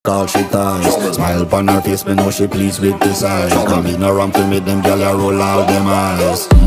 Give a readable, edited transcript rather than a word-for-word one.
all she ties. Smile upon her face, me know she pleased with this eyes. Come in around to meet them, girl, you roll out them eyes.